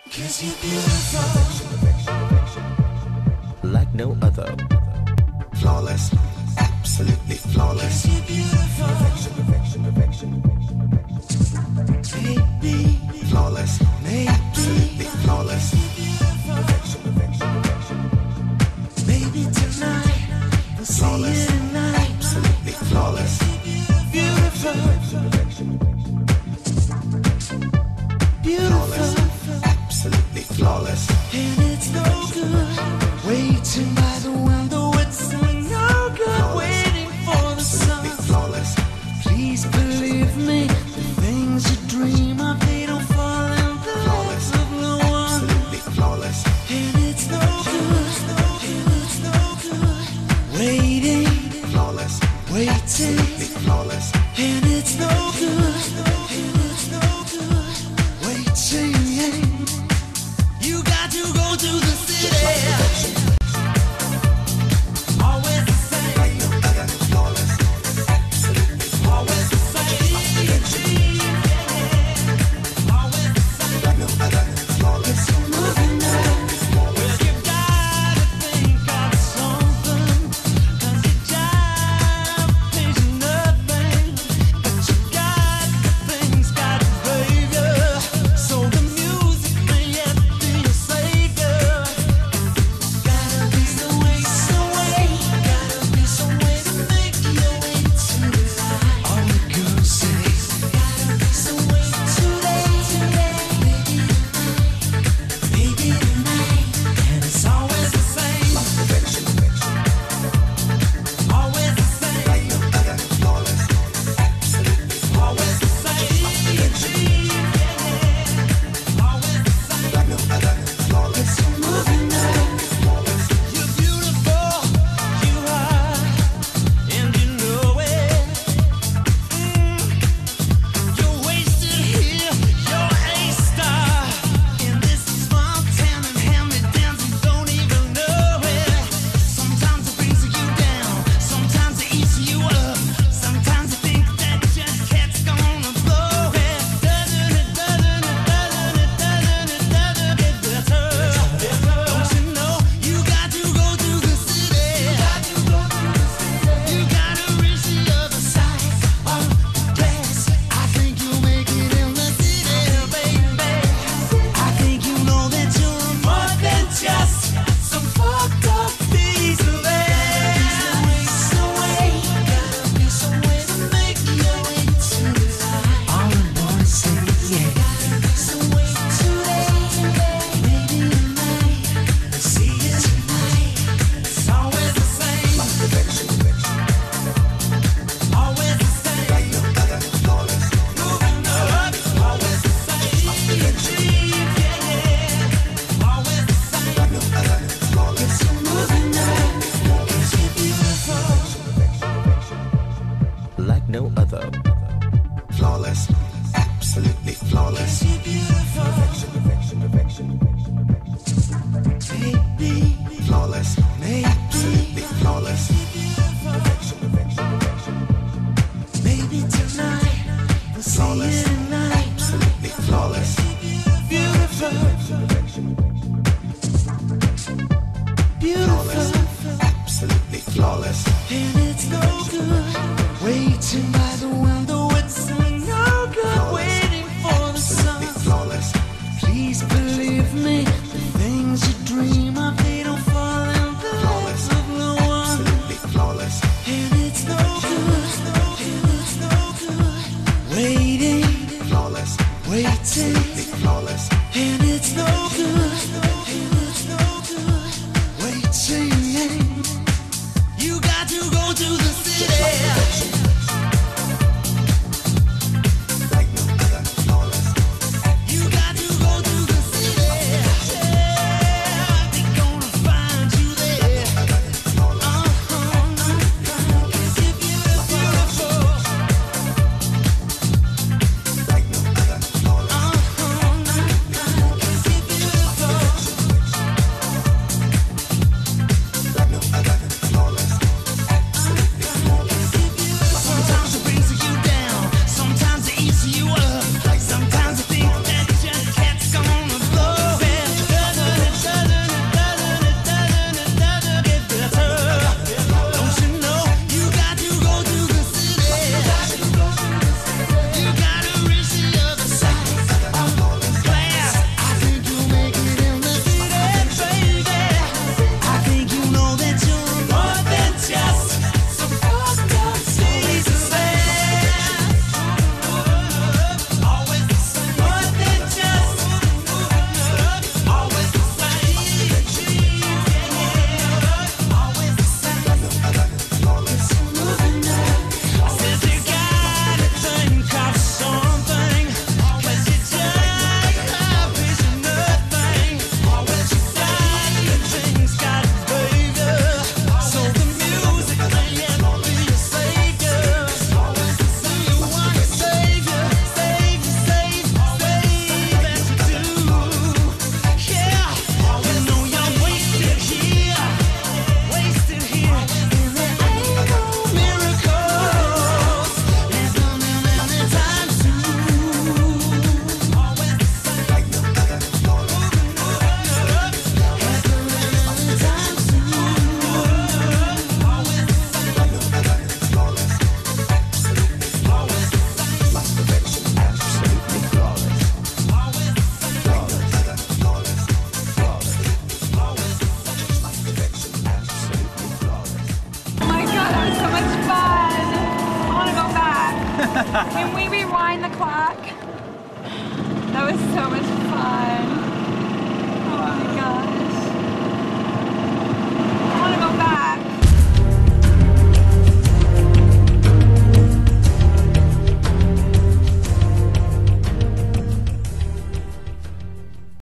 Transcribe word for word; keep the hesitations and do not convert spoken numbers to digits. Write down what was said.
'Cause you're beautiful, like no other. Flawless, absolutely flawless. 'cause you're beautiful, Perfection, perfection, perfection, perfection. baby, Flawless, maybe, absolutely flawless. beautiful, Perfection, perfection, perfection. maybe tonight, we'll see Flawless, you tonight, absolutely flawless. beautiful, Perfection, beautiful, absolutely flawless. and it's no good, waiting by the window, it's no good, waiting for the sun, Flawless, please believe me, the things you dream of, they don't fall in the lives of no one, absolutely flawless. and it's no good, and it's no good, waiting, Flawless, waiting, flawless. and it's no good, and it's no good, waiting, you got to go to the city, always the same, Flawless, absolutely always the same, always the same, no other. Flawless, moving now. Well, you gotta think of something, 'cause your job pays you nothing, but you got the things, got behavior, so the music may yet be your savior. Gotta be some way, some way, gotta be some way to make your way to the light. All the girls say, gotta be some way today, today, maybe tonight, maybe tonight, and it's always the same, perfection, always the same, flawless, absolutely always the same, always the same. no other. Flawless, Moving now, you're beautiful, you are, and you know it. Mm. You're wasted here, you're a star, and this is small town and hand-me-downs, you don't even know it. Sometimes it brings you down, sometimes it eats you up, sometimes you think that your cat's gonna blow it. Doesn't it, doesn't it, doesn't it, doesn't it, doesn't it get better? Don't you know you got to go to the city? You gotta reach the other side of the glass. I think you'll make it in the city, baby. I think you know that you're more than just some fucked up piece of ass. Some way, gotta be some way to make your way to the light. All the boys say yeah. Some way today, maybe tonight. We'll see you tonight. It's always the same, perfection, always the same. flawless, Moving up, always the same. Yeah, yeah, always the same. flawless, Moving up, 'cause you're beautiful, Like no other. flawless, absolutely flawless. 'cause you're beautiful, Perfection, perfection, baby, flawless, maybe, absolutely flawless. beautiful, maybe tonight, we'll see Flawless. you tonight, Absolutely flawless. beautiful, beautiful. Absolutely flawless. And it's no good, waiting by the window, it's no good, waiting for the sun. Flawless. Please believe me, the things you dream of, they don't fall in the lives of no one. Absolutely flawless. And it's no good, and it's no good, waiting, Flawless. waiting, Flawless. and it's no good,